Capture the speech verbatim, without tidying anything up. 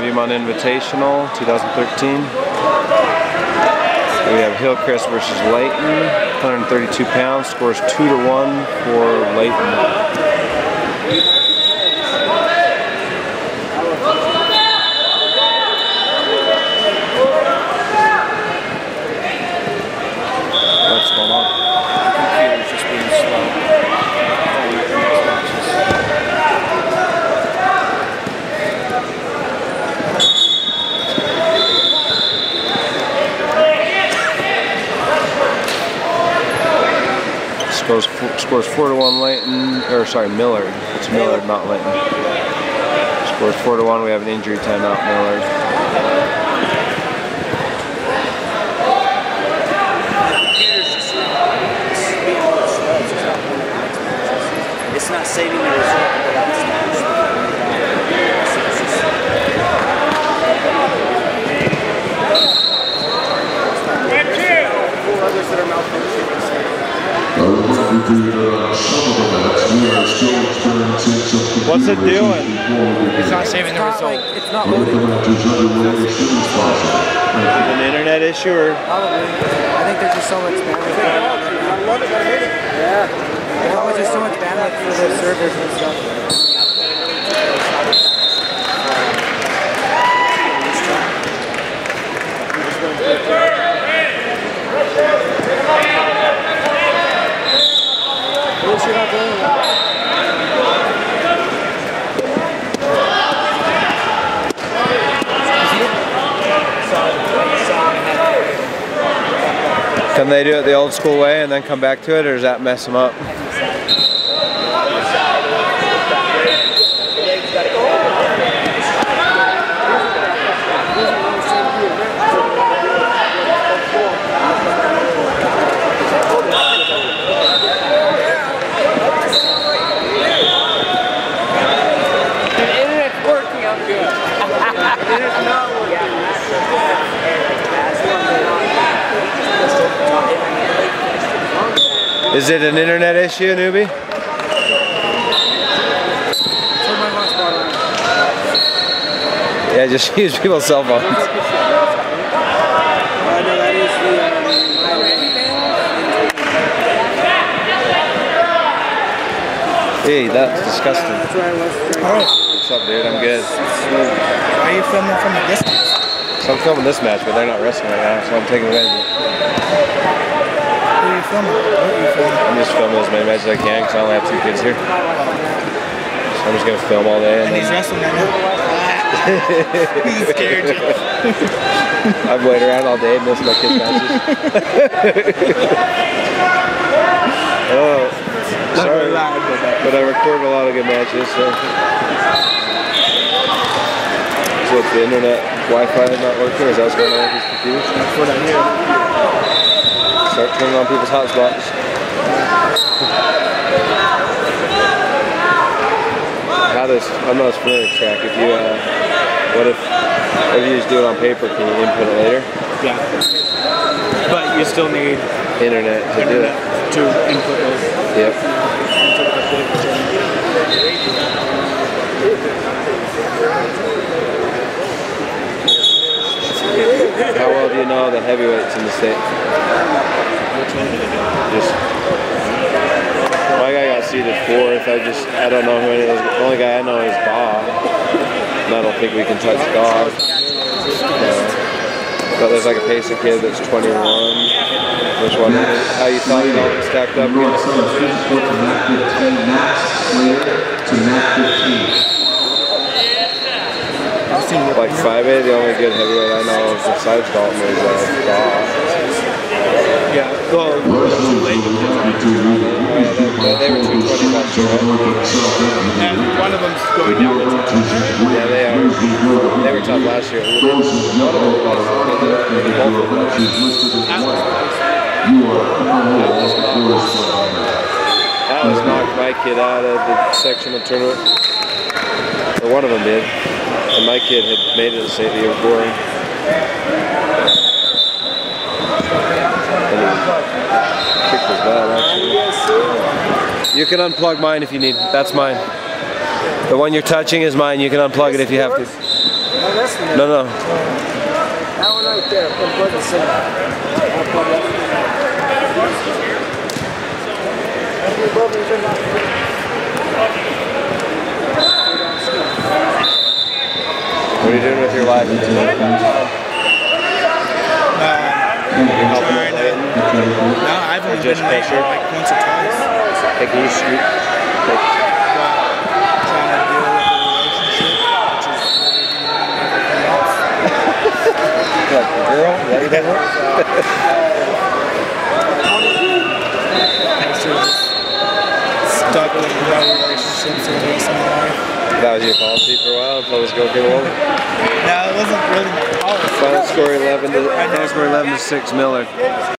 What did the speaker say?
Viewmont Invitational, two thousand thirteen. We have Hillcrest versus Layton, one hundred thirty-two pounds, scores two to one for Layton. Scores four, scores four to one Layton, or sorry, Millard. It's Millard, not Layton. Scores four to one. We have an injury timeout, Millard. It's not saving the result. Four others that are malfunctioning. What's it doing? It's not saving the result. Like, it's not loading. Is it an internet issue or? Probably. I think there's just so much bandwidth. Yeah. Probably just so much bandwidth for the servers and stuff. You're not doing that. Can they do it the old school way and then come back to it, or does that mess them up? Is it an internet issue, newbie? Yeah, just use people's cell phones. Hey, that's disgusting. What's up, dude? I'm good. Why are you filming from a distance? So I'm filming this match, but they're not wrestling right now, so I'm taking advantage of it. What are you filming? What are you filming? I'm just filming as many matches as I can because I only have two kids here. So I'm just going to film all day. And, and he's wrestling right now. He's scared you. I've waited around all day and missed my kids' matches. Oh, sorry. But I recorded a lot of good matches, so. So what's the internet Wi-Fi not working? Is that what's going on with these computers? That's what I hear. Start turning on people's hotspots. How does, I'm not as familiar with track. If you, uh, what if, if you just do it on paper, can you input it later? Yeah. But you still need internet to internet do it. To input those. Yep. How well do you know the heavyweights in the state? Just my guy got seated fourth. I just I don't know who any of those. The only guy I know is Bob, and I don't think we can touch Bob. No. But there's like a Payson kid that's twenty-one. Which one? How you thought it all stacked up? Like five eight, the only good heavyweight I know is besides Dalton is uh, Bob. Yeah, well, too late. Uh, they were two twenty last year, right? And one of them's going down to ten. Yeah, they are. They were tough last year. One of them was. Atlas knocked my kid out of the sectional tournament. Or one of them did. And my kid had made it to state the year before. And he kicked his butt, actually. You can unplug mine if you need. That's mine. The one you're touching is mine. You can unplug it if you have to. No, this one. No, no. That one right there. Put put the center. I'll put it. What are you doing with your life? Um, trying to, no, I've only Just been pressure? like once or twice. Hey, can you scoot? Like, Trying to deal with a relationship, which is everything else. what, the girl? Is that what that was? Actually, just stuck with no relationships or the rest of my life. That was your policy for a while until this girl came along? No, it wasn't really my policy. Final score eleven to final score eleven to six Miller.